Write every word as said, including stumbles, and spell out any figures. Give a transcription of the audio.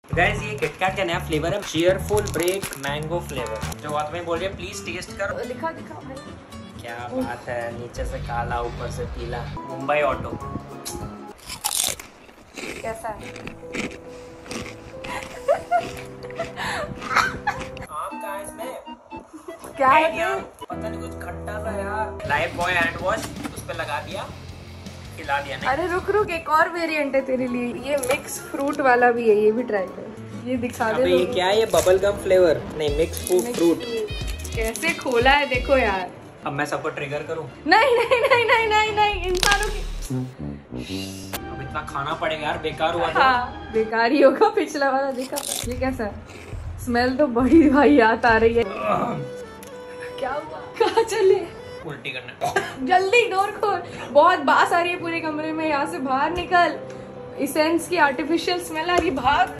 Guys ये KitKat का नया फ्लेवर है, चीयरफुल ब्रेक मैंगो फ्लेवर। जो बात में बोल रही है प्लीज टेस्ट करो। दिखा दिखा भाई, क्या बात है, नीचे से काला ऊपर से पीला। मुंबई ऑटो कैसा है? आम का है इसमें, क्या है है? क्या? पता नहीं कुछ खट्टा सा यार। लाइफ बॉय हैंड वॉश उस पे लगा दिया, खिला दिया। नहीं अरे रुक रुक, एक और वेरिएंट है तेरे लिए, ये मिक्स फ्रूट वाला भी है, ये भी ट्राई कर। ये दिखा दे। अबे ये क्या है, ये बबल गम फ्लेवर नहीं, मिक्स फ्रूट। कैसे खोला है देखो यार। अब मैं सबको ट्रिगर करूं? नहीं नहीं नहीं नहीं नहीं नहीं, इंसानों की अब इतना खाना पड़ेगा यार, बेकार हुआ था। हाँ बेकार ही होगा, पिछला वाला देखा। ये कैसा है? स्मेल तो बड़ी भाई याद आ रही है। क्या हुआ? कहाँ चले? उल्टी करने। जल्दी डोर खोल, बहुत बास आ रही है पूरे कमरे में, यहाँ से बाहर निकल। इसेंस की आर्टिफिशियल स्मेल आ रही, भाग।